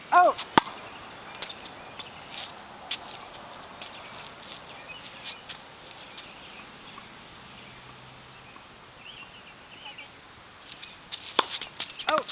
Oh! Oh!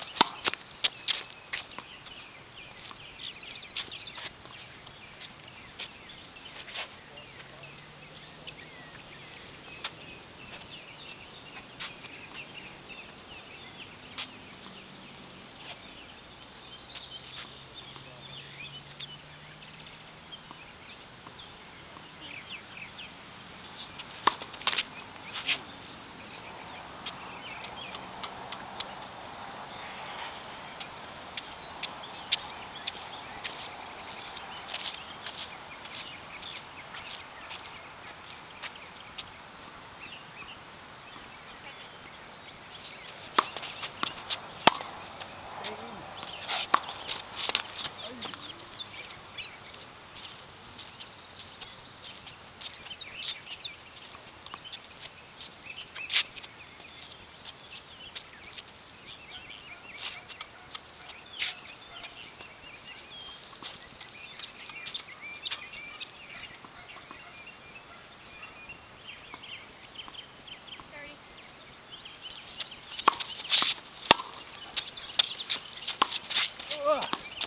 Ugh.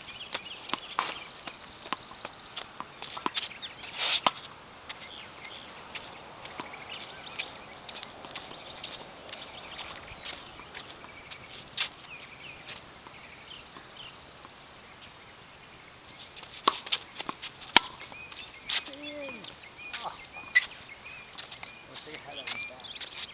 Oh. Wish I had that one back.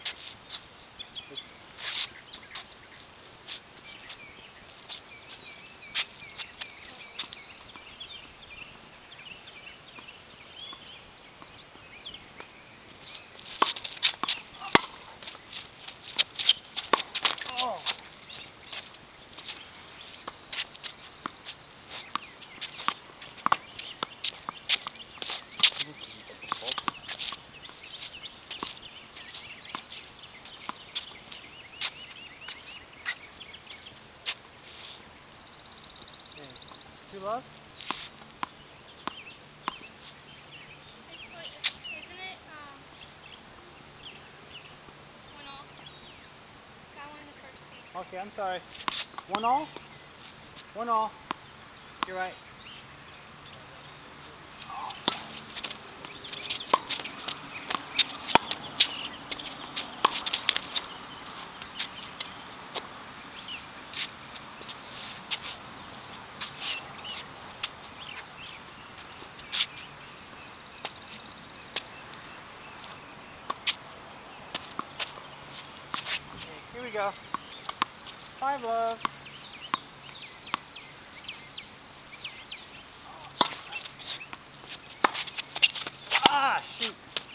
Oh. Two love? Isn't it, 1-all? That one, the first piece. Okay, I'm sorry. 1-all? 1-all. You're right. Okay, here we go. 5 love. Ah, shoot.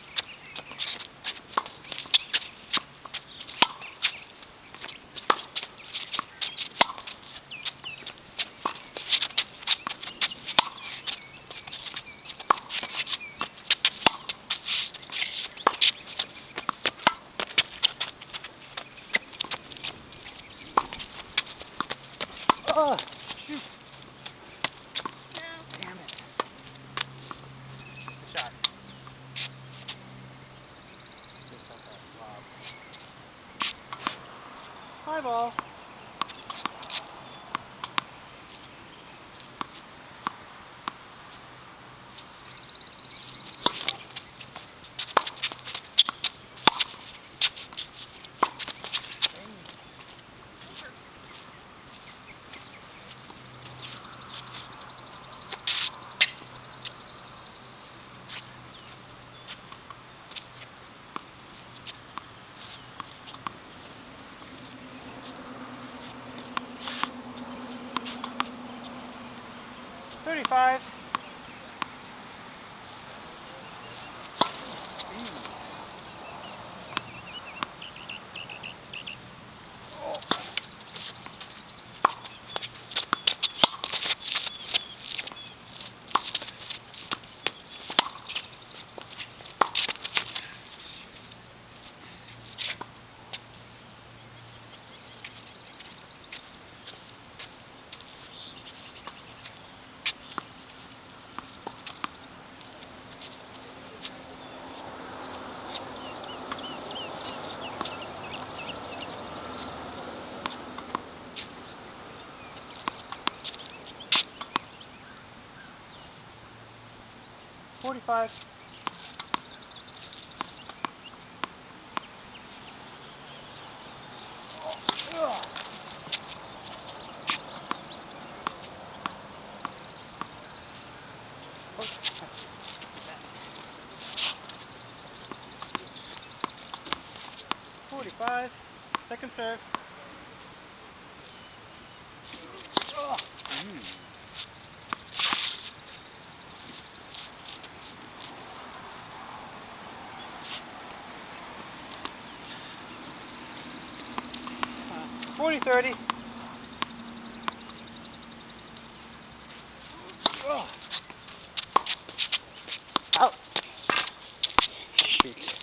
Oh, shoot. No. Damn it. Good shot. Just got that lob. Hi, ball. Over. 35. 45. Ugh. Oh. 45. Second serve. Ugh. 40-30. Ugh. Out. Shoot.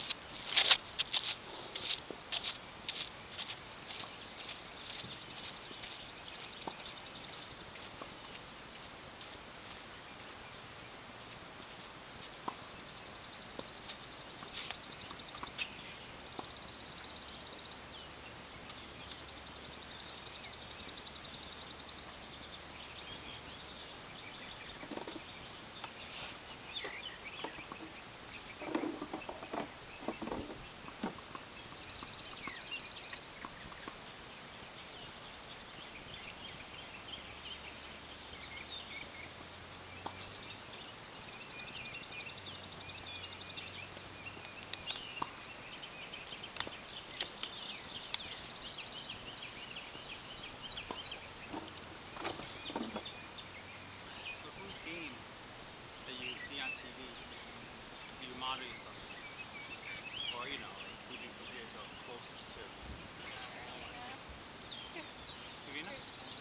So whose game that you see on TV do you model yourself to? Or, you know, like, who do you consider yourself closest to? Not really, no. Serena?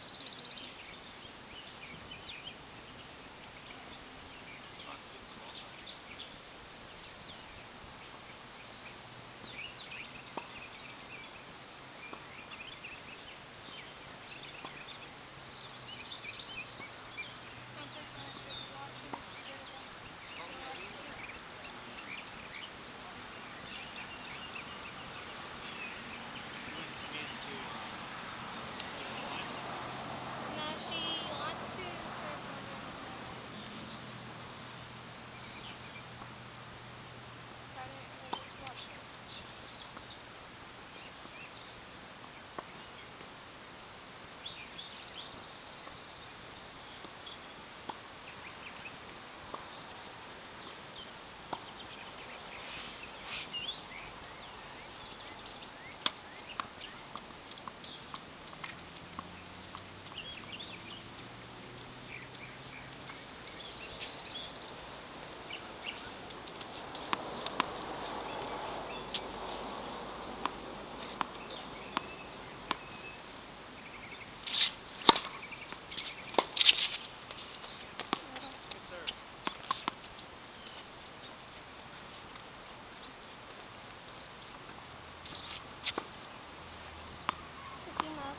Lots of different ball styles. One person I started watching together. I watched too. You want Serena to get on the line? No, she wants to serve more than so I just watched her. Good serve. Cookie Monk.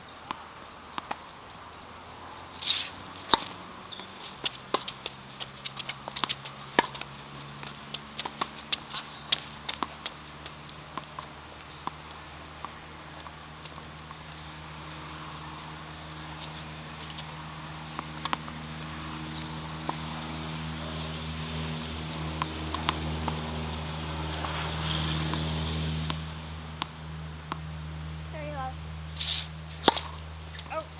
Very low. Out.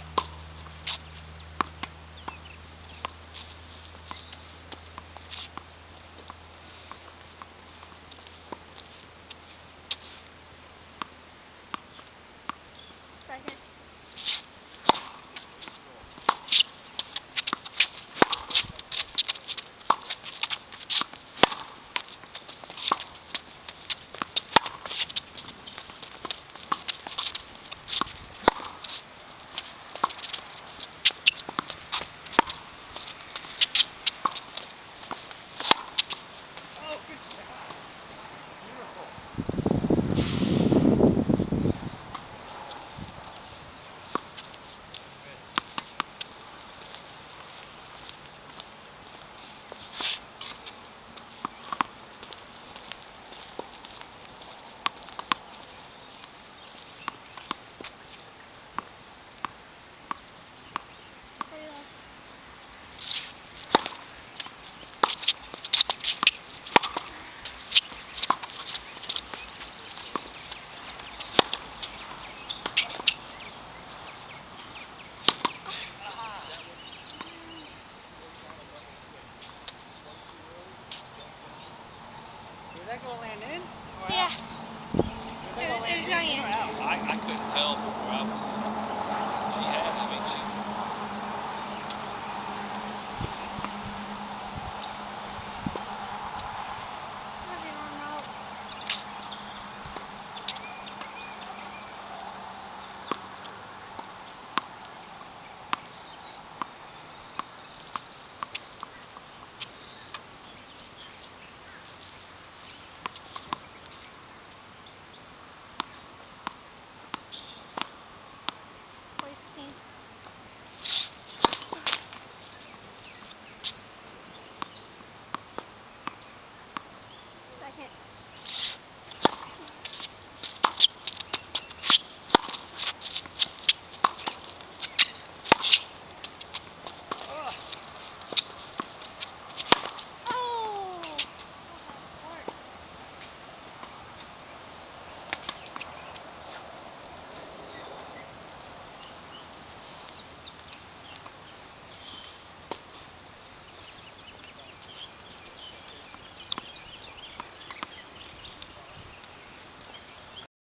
Second.